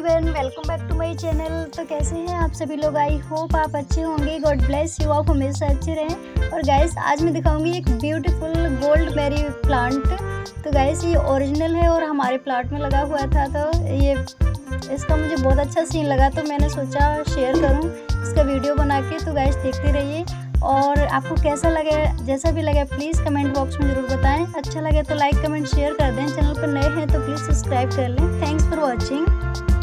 Everyone, welcome back to my channel. तो कैसे हैं आप सभी लोग? आई होप आप अच्छे होंगे। गॉड ब्लेस यू, आप हमेशा अच्छे रहें। और गाइस आज मैं दिखाऊंगी एक ब्यूटीफुल गोल्ड बेरी प्लांट। तो गाइस ये ओरिजिनल है और हमारे प्लांट में लगा हुआ था, तो ये इसका मुझे बहुत अच्छा सीन लगा, तो मैंने सोचा शेयर करूँ इसका वीडियो बना के। तो गाइस देखते रहिए और आपको कैसा लगे, जैसा भी लगे प्लीज़ कमेंट बॉक्स में ज़रूर बताएं। अच्छा लगे तो लाइक कमेंट शेयर कर दें। चैनल पर नए हैं तो प्लीज़ सब्सक्राइब कर लें। Thanks for watching.